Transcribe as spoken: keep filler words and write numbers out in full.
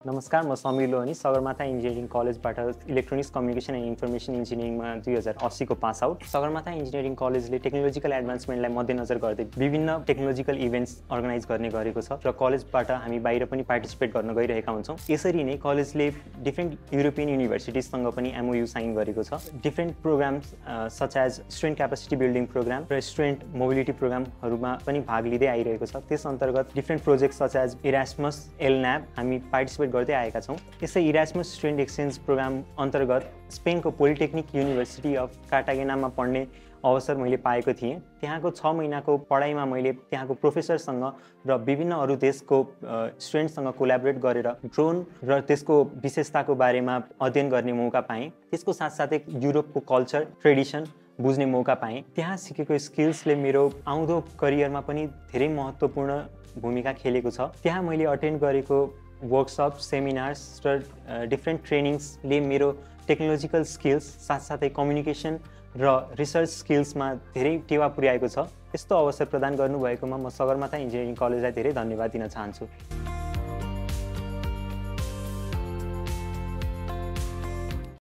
नमस्कार, म समीर लोहानी सगरमाथा इन्जिनियरिङ कलेजबाट इलेक्ट्रोनिक्स कम्युनिकेसन एन्ड इन्फर्मेसन इन्जिनियरिङमा दुई हजार अस्सी को पास आउट। सगरमाथा इन्जिनियरिङ कलेजले टेक्नोलोजिकल एडभान्समेन्टलाई मध्यनजर गर्दै विभिन्न टेक्नोलोजिकल इभेन्ट्स अर्गनाइज गर्ने गरेको छ र कलेजबाट हामी बाहिर पनि पार्टिसिपेट गर्न गइरहेका हुन्छौँ। यसरी नै कलेजले डिफ्रेन्ट युरोपियन युनिभर्सिटिजसँग पनि एमओयू साइन गरेको छ। Different programs such as student capacity building program र स्टुडेन्ट मोबिलिटी प्रोग्रामहरूमा पनि भाग लिँदै आइरहेको छ। त्यस अन्तर्गत different project such as Erasmus, एलन्याब हामी पार्टिसिपेट गर्दै आएका छौँ। यसै इरास्मस स्टुडेन्ट एक्सचेन्ज प्रोग्राम अन्तर्गत स्पेनको पोलिटेक्निक युनिभर्सिटी अफ कार्टागेनामा पढ्ने अवसर मैले पाएको थिएँ। त्यहाँको छ महिनाको पढाइमा मैले त्यहाँको प्रोफेसरसँग र विभिन्न अरू देशको स्टुडेन्टसँग कोल्याबोरेट गरेर ड्रोन र त्यसको विशेषताको बारेमा अध्ययन गर्ने मौका पाएँ। त्यसको साथसाथै युरोपको कल्चर, ट्रेडिसन बुझ्ने मौका पाएँ। त्यहाँ सिकेको स्किल्सले मेरो आउँदो करियरमा पनि धेरै महत्त्वपूर्ण भूमिका खेलेको छ। त्यहाँ मैले अटेन्ड गरेको वर्कसप, सेमिनार्स र डिफ्रेन्ट ट्रेनिङ्सले मेरो टेक्नोलोजिकल स्किल्स साथसाथै कम्युनिकेसन र रिसर्च स्किल्समा धेरै टेवा पुर्याएको छ। यस्तो अवसर प्रदान गर्नुभएकोमा म सगरमाथा इन्जिनियरिङ कलेजलाई धेरै धन्यवाद दिन चाहन्छु।